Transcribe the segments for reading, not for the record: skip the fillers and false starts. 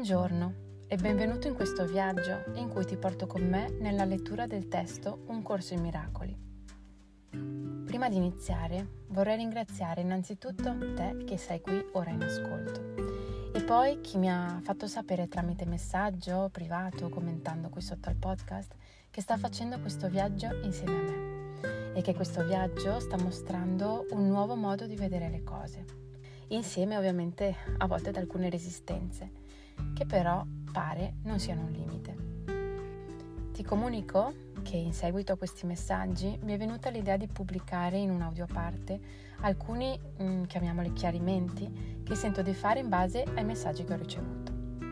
Buongiorno e benvenuto in questo viaggio in cui ti porto con me nella lettura del testo Un corso in miracoli. Prima di iniziare vorrei ringraziare innanzitutto te che sei qui ora in ascolto e poi chi mi ha fatto sapere tramite messaggio privato commentando qui sotto al podcast che sta facendo questo viaggio insieme a me e che questo viaggio sta mostrando un nuovo modo di vedere le cose, insieme ovviamente a volte ad alcune resistenze che però pare non siano un limite. Ti comunico che in seguito a questi messaggi mi è venuta l'idea di pubblicare in un audio a parte alcuni, chiamiamoli chiarimenti, che sento di fare in base ai messaggi che ho ricevuto.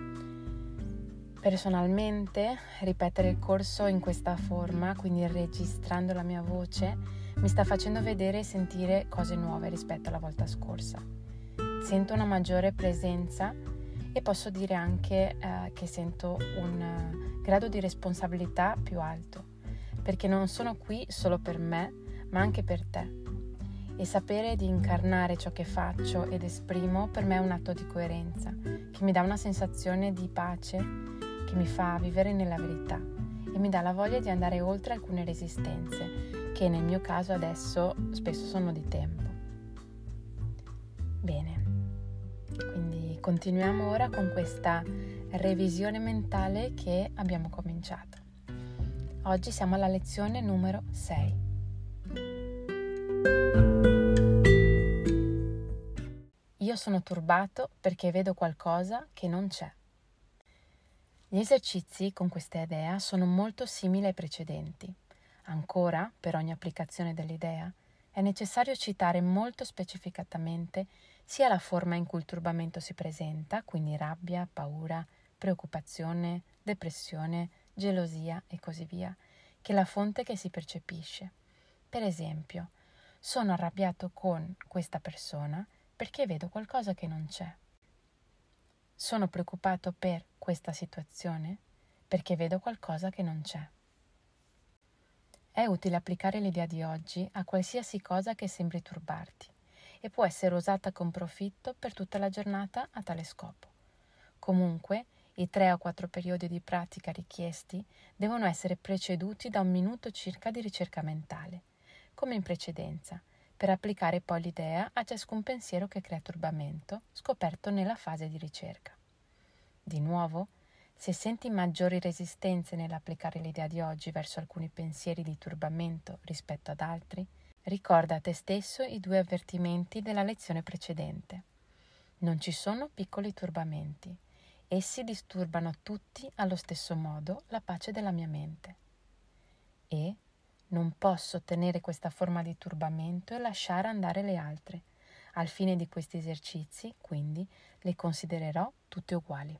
Personalmente, ripetere il corso in questa forma, quindi registrando la mia voce, mi sta facendo vedere e sentire cose nuove rispetto alla volta scorsa. Sento una maggiore presenza e posso dire anche che sento un grado di responsabilità più alto, perché non sono qui solo per me, ma anche per te. E sapere di incarnare ciò che faccio ed esprimo per me è un atto di coerenza, che mi dà una sensazione di pace, che mi fa vivere nella verità e mi dà la voglia di andare oltre alcune resistenze, che nel mio caso adesso spesso sono di tempo. Bene. Quindi continuiamo ora con questa revisione mentale che abbiamo cominciato. Oggi siamo alla lezione numero 6. Io sono turbato perché vedo qualcosa che non c'è. Gli esercizi con questa idea sono molto simili ai precedenti. Ancora, per ogni applicazione dell'idea, è necessario citare molto specificatamente sia la forma in cui il turbamento si presenta, quindi rabbia, paura, preoccupazione, depressione, gelosia e così via, che la fonte che si percepisce. Per esempio, sono arrabbiato con questa persona perché vedo qualcosa che non c'è. Sono preoccupato per questa situazione perché vedo qualcosa che non c'è. È utile applicare l'idea di oggi a qualsiasi cosa che sembri turbarti e può essere usata con profitto per tutta la giornata a tale scopo. Comunque, i 3 o 4 periodi di pratica richiesti devono essere preceduti da 1 minuto circa di ricerca mentale, come in precedenza, per applicare poi l'idea a ciascun pensiero che crea turbamento, scoperto nella fase di ricerca. Di nuovo, se senti maggiori resistenze nell'applicare l'idea di oggi verso alcuni pensieri di turbamento rispetto ad altri, ricorda a te stesso i 2 avvertimenti della lezione precedente. Non ci sono piccoli turbamenti. Essi disturbano tutti allo stesso modo la pace della mia mente. E non posso tenere questa forma di turbamento e lasciare andare le altre. Al fine di questi esercizi, quindi, le considererò tutte uguali.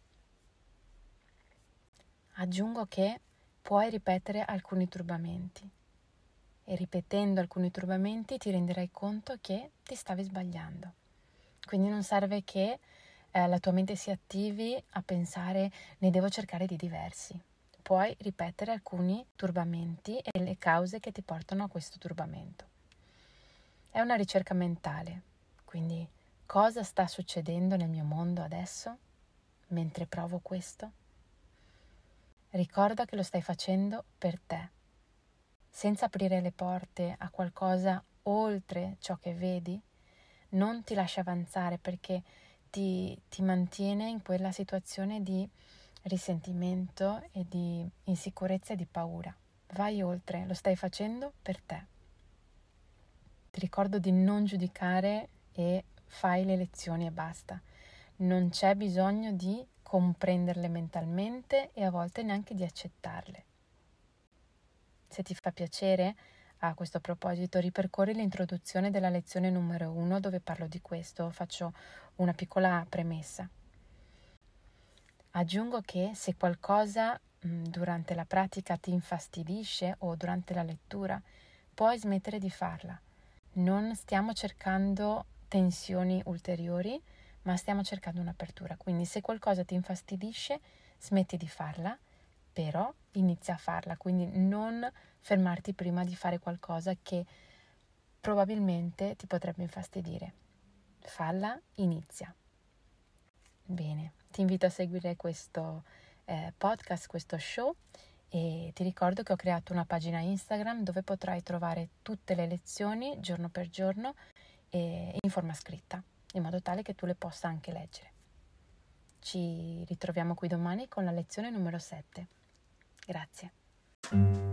Aggiungo che puoi ripetere alcuni turbamenti e ripetendo alcuni turbamenti ti renderai conto che ti stavi sbagliando. Quindi non serve che la tua mente si attivi a pensare ne devo cercare di diversi. Puoi ripetere alcuni turbamenti e le cause che ti portano a questo turbamento. È una ricerca mentale, quindi cosa sta succedendo nel mio mondo adesso mentre provo questo? Ricorda che lo stai facendo per te, senza aprire le porte a qualcosa oltre ciò che vedi. Non ti lascia avanzare perché ti mantiene in quella situazione di risentimento e di insicurezza e di paura. Vai oltre, lo stai facendo per te. Ti ricordo di non giudicare e fai le lezioni e basta. Non c'è bisogno di comprenderle mentalmente e a volte neanche di accettarle. Se ti fa piacere, a questo proposito, ripercorri l'introduzione della lezione numero 1 dove parlo di questo, faccio una piccola premessa. Aggiungo che se qualcosa durante la pratica ti infastidisce o durante la lettura, puoi smettere di farla. Non stiamo cercando tensioni ulteriori, ma stiamo cercando un'apertura. Quindi se qualcosa ti infastidisce, smetti di farla, però inizia a farla. Quindi non fermarti prima di fare qualcosa che probabilmente ti potrebbe infastidire. Falla, inizia. Bene, ti invito a seguire questo podcast, questo show, e ti ricordo che ho creato una pagina Instagram dove potrai trovare tutte le lezioni giorno per giorno e in forma scritta, in modo tale che tu le possa anche leggere. Ci ritroviamo qui domani con la lezione numero 7. Grazie.